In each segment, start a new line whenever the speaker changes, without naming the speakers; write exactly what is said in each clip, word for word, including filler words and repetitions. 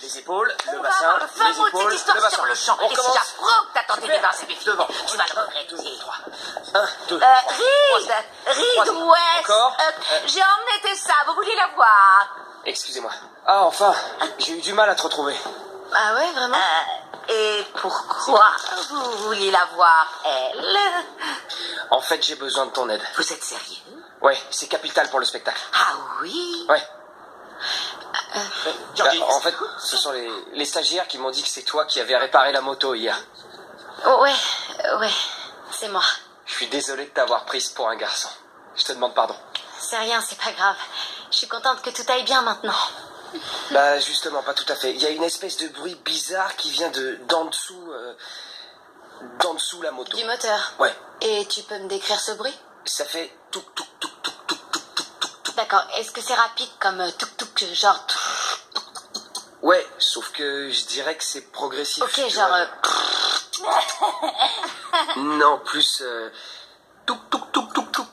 Les épaules, le
On
bassin,
va avoir le fin
les
mot de
épaules,
cette histoire
le bassin.
sur le champ.
On
Et si
recommence.
j'apprends que t'as tenté
Super.
de danser mes filles,
Devant.
tu vas le regretter.
deux, trois. Un, deux,
Euh,
trois.
Reed, Reed
Troisième.
West,
Encore.
euh,
Euh.
j'ai emmené Tessa, vous vouliez la voir?
Excusez-moi. Ah, enfin, j'ai eu du mal à te retrouver.
Ah ouais, vraiment?
Euh, et pourquoi vous vouliez la voir, elle?
En fait, j'ai besoin de ton aide.
Vous êtes sérieux?
Ouais, c'est capital pour le spectacle.
Ah oui?
Ouais.
Euh,
Bah, en fait, ce sont les, les stagiaires qui m'ont dit que c'est toi qui avais réparé la moto hier.
Oh, ouais, euh, ouais, c'est moi.
Je suis désolé de t'avoir prise pour un garçon. Je te demande pardon.
C'est rien, c'est pas grave. Je suis contente que tout aille bien maintenant.
Bah justement, pas tout à fait. Il y a une espèce de bruit bizarre qui vient de d'en dessous, euh, d'en dessous la moto.
Du moteur.
Ouais.
Et tu peux me décrire ce bruit?
Ça fait touc touc touc touc touc touc touc touc touc.
D'accord, est-ce que c'est rapide comme euh, tuk tuk, genre... tuk-
Ouais, sauf que je dirais que c'est progressif.
Ok,
tu
genre...
vois.
euh,
Non, plus euh, touc touc touc touc touc.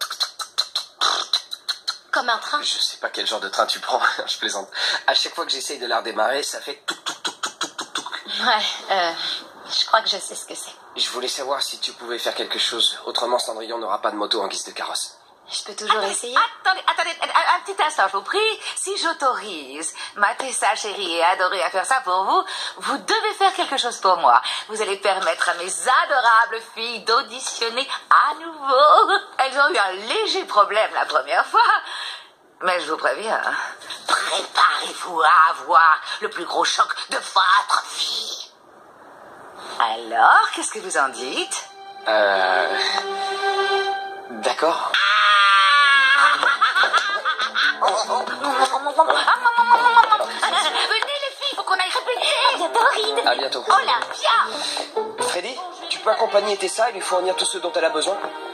comme un train?
Je sais pas quel genre de train tu prends, je plaisante. À chaque fois que j'essaye de la redémarrer, ça fait touc touc touc touc touc touc touc.
Ouais, euh, je crois que je sais ce que c'est.
Je voulais savoir si tu pouvais faire quelque chose. Autrement, Cendrillon n'aura pas de moto en guise de carrosse.
Je peux toujours essayer?
Attendez, attendez, un, un petit instant, je vous prie. Si j'autorise ma Tessa chérie et adorée à faire ça pour vous, vous devez faire quelque chose pour moi. Vous allez permettre à mes adorables filles d'auditionner à nouveau. Elles ont eu un léger problème la première fois. Mais je vous préviens, préparez-vous à avoir le plus gros choc de votre vie. Alors, qu'est-ce que vous en dites?
Euh... D'accord.
Venez les filles, faut qu'on aille répéter. Bientôt, Reed.
À bientôt.
Oh là, viens.
Freddy, tu peux accompagner Tessa et lui fournir tout ce dont elle a besoin?